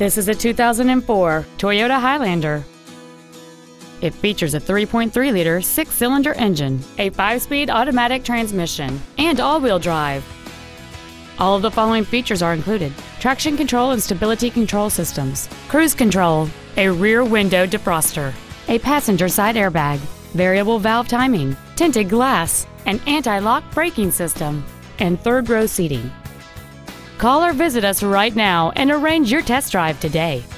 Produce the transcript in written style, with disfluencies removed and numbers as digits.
This is a 2004 Toyota Highlander. It features a 3.3-liter six-cylinder engine, a 5-speed automatic transmission, and all-wheel drive. All of the following features are included: traction control and stability control systems, cruise control, a rear window defroster, a passenger side airbag, variable valve timing, tinted glass, an anti-lock braking system, and third-row seating. Call or visit us right now and arrange your test drive today.